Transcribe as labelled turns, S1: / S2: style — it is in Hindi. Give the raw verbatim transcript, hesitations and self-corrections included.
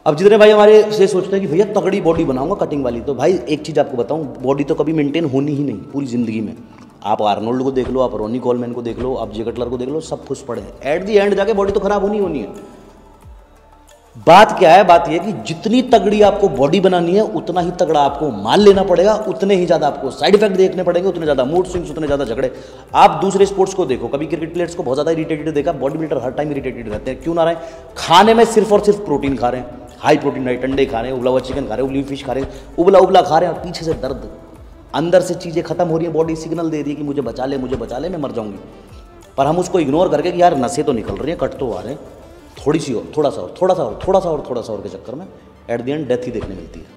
S1: अब जितने भाई हमारे से सोचते हैं कि भैया तगड़ी बॉडी बनाऊंगा कटिंग वाली, तो भाई एक चीज़ आपको बताऊं, बॉडी तो कभी मेंटेन होनी ही नहीं पूरी ज़िंदगी में। आप आर्नोल्ड को देख लो, आप रोनी कोलमैन को देख लो, आप जे कटलर को देख लो, सब खुश पड़े हैं, एट दी एंड जाके बॉडी तो खराब होनी होनी है। बात क्या है, बात यह कि जितनी तगड़ी आपको बॉडी बनानी है उतना ही तगड़ा आपको माल लेना पड़ेगा, उतने ही ज़्यादा आपको साइड इफेक्ट देखने पड़ेंगे, उतने ज़्यादा मूड स्विंग्स, उतने ज़्यादा झगड़े। आप दूसरे स्पोर्ट्स को देखो, कभी क्रिकेट प्लेयर्स को बहुत ज़्यादा इरिटेटेड देखा, बॉडी बिल्डर हर टाइम इरिटेटेड रहते हैं, क्यों ना रहे? खाने में सिर्फ और सिर्फ प्रोटीन खा रहे हैं, हाई प्रोटीन डाइट, अंडे खा रहे हैं, उबला हुआ चिकन खा रहे हैं, उबली फिश खा रहे हैं, उबला उबला खा रहे हैं, और पीछे से दर्द, अंदर से चीज़ें खत्म हो रही है, बॉडी सिग्नल दे रही है कि मुझे बचा ले, मुझे बचा ले, मैं मर जाऊंगी। पर हम उसको इग्नोर करके कि यार नसें तो निकल रही हैं, कट तो आ रहे हैं, थोड़ी सी और, थोड़ा सा और, थोड़ा सा और, थोड़ा सा और, थोड़ा सा और के चक्कर में एट द एंड डेथ ही देखने मिलती है।